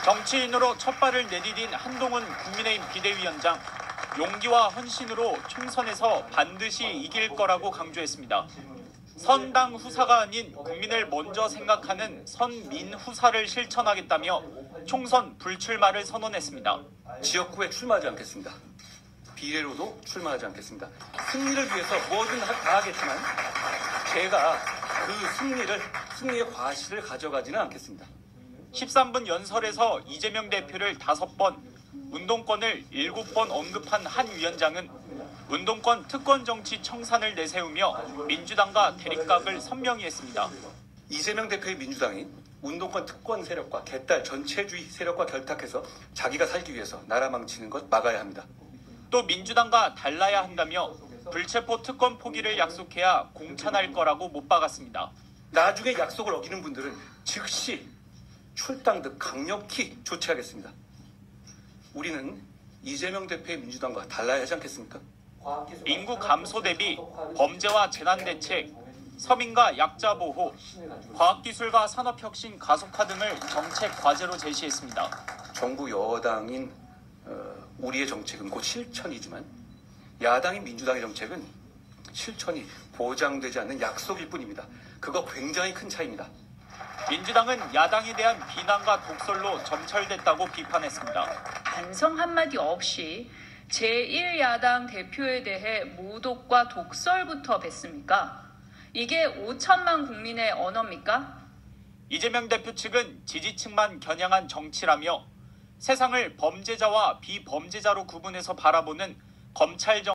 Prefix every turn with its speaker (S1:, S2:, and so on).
S1: 정치인으로 첫 발을 내디딘 한동훈 국민의힘 비대위원장. 용기와 헌신으로 총선에서 반드시 이길 거라고 강조했습니다. 선당 후사가 아닌 국민을 먼저 생각하는 선민후사를 실천하겠다며 총선 불출마를 선언했습니다.
S2: 지역구에 출마하지 않겠습니다. 비례로도 출마하지 않겠습니다. 승리를 위해서 뭐든 다 하겠지만 제가 그 승리의 과실을 가져가지는 않겠습니다.
S1: 13분 연설에서 이재명 대표를 5번, 운동권을 7번 언급한 한 위원장은 운동권 특권 정치 청산을 내세우며 민주당과 대립각을 선명히 했습니다.
S2: 이재명 대표의 민주당이 운동권 특권 세력과 개딸 전체주의 세력과 결탁해서 자기가 살기 위해서 나라 망치는 것 막아야 합니다.
S1: 또 민주당과 달라야 한다며 불체포 특권 포기를 약속해야 공천할 거라고 못 박았습니다.
S2: 나중에 약속을 어기는 분들은 즉시 출당 등 강력히 조치하겠습니다. 우리는 이재명 대표의 민주당과 달라야 하지 않겠습니까?
S1: 인구 감소 대비 범죄와 재난 대책, 서민과 약자 보호, 과학기술과 산업혁신 가속화 등을 정책 과제로 제시했습니다.
S2: 정부 여당인 우리의 정책은 곧 실천이지만 야당인 민주당의 정책은 실천이 보장되지 않는 약속일 뿐입니다. 그거 굉장히 큰 차이입니다.
S1: 민주당은 야당에 대한 비난과 독설로 점철됐다고 비판했습니다.
S3: 반성 한마디 없이 제1야당 대표에 대해 모독과 독설부터 뱉습니까? 이게 5천만 국민의 언어입니까?
S1: 이재명 대표 측은 지지층만 겨냥한 정치라며 세상을 범죄자와 비범죄자로 구분해서 바라보는 검찰